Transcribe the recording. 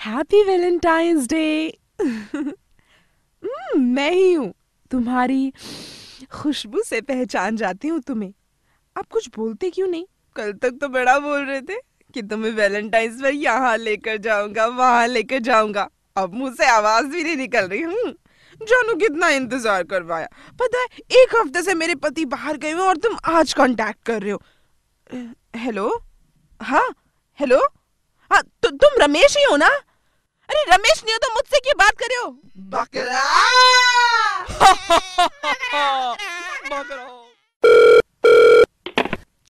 Happy Valentine's day. मैं ही हूँ, तुम्हारी खुशबू से पहचान जाती हूँ तुम्हें। आप कुछ बोलते क्यों नहीं? कल तक तो बड़ा बोल रहे थे कि तुम्हें वैलेंटाइंस पर यहाँ लेकर जाऊंगा, वहां लेकर जाऊंगा। अब मुंह से आवाज भी नहीं निकल रही। जानू कितना इंतजार करवाया। पता है, एक हफ्ते से मेरे पति बाहर गए हुए और तुम आज कांटेक्ट कर रहे हो। हेलो? हाँ, हेलो? हाँ, तुम रमेश ही हो ना? अरे रमेश नहीं हो तो मुझसे क्यों बात कर रहे हो? बकरा। बकरा।